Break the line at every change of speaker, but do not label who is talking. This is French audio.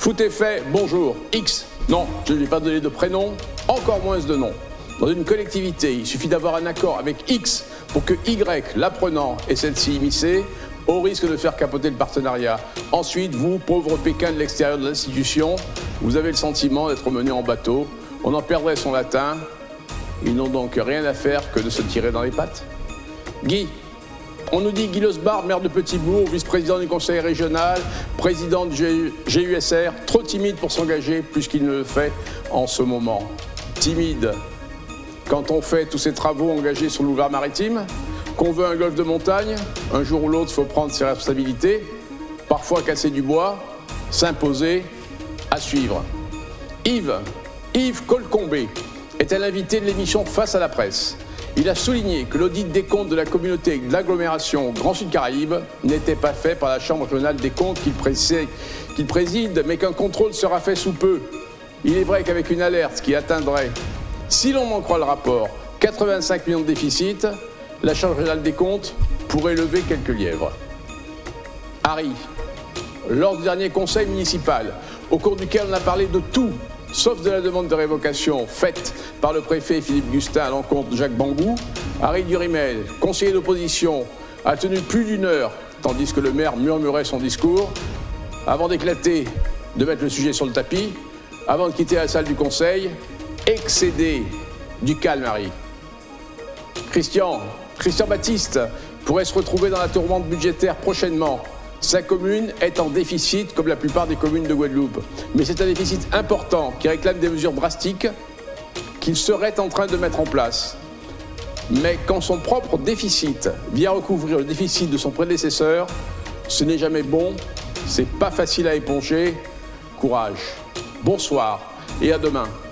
Foot est fait, bonjour. X. Non, je ne lui ai pas donné de prénom, encore moins de nom. Dans une collectivité, il suffit d'avoir un accord avec X pour que Y, l'apprenant, et celle-ci immiscée, au risque de faire capoter le partenariat. Ensuite, vous, pauvre Pékin de l'extérieur de l'institution, vous avez le sentiment d'être mené en bateau. On en perdrait son latin. Ils n'ont donc rien à faire que de se tirer dans les pattes. Guy. On nous dit Guy Losbar, maire de Petit-Bourg, vice-président du conseil régional, président du GUSR, trop timide pour s'engager plus qu'il ne le fait en ce moment. Timide quand on fait tous ces travaux engagés sur l'ouvert maritime, qu'on veut un golfe de montagne, un jour ou l'autre, il faut prendre ses responsabilités, parfois casser du bois, s'imposer, à suivre. Yves Colcombé était l'invité de l'émission Face à la presse. Il a souligné que l'audit des comptes de la communauté de l'agglomération Grand Sud Caraïbes n'était pas fait par la Chambre régionale des comptes qu'il préside, mais qu'un contrôle sera fait sous peu. Il est vrai qu'avec une alerte qui atteindrait, si l'on en croit le rapport, 85 millions de déficit, la Chambre régionale des comptes pourrait lever quelques lièvres. Harry, lors du dernier conseil municipal, au cours duquel on a parlé de tout, sauf de la demande de révocation faite par le préfet Philippe Gustin à l'encontre de Jacques Bangou, Harry Durimel, conseiller d'opposition, a tenu plus d'1 heure, tandis que le maire murmurait son discours, avant d'éclater, de mettre le sujet sur le tapis, avant de quitter la salle du conseil, excédé du calme, Harry. Christian Baptiste pourrait se retrouver dans la tourmente budgétaire prochainement. Sa commune est en déficit comme la plupart des communes de Guadeloupe. Mais c'est un déficit important qui réclame des mesures drastiques qu'il serait en train de mettre en place. Mais quand son propre déficit vient recouvrir le déficit de son prédécesseur, ce n'est jamais bon, c'est pas facile à éponger. Courage. Bonsoir et à demain.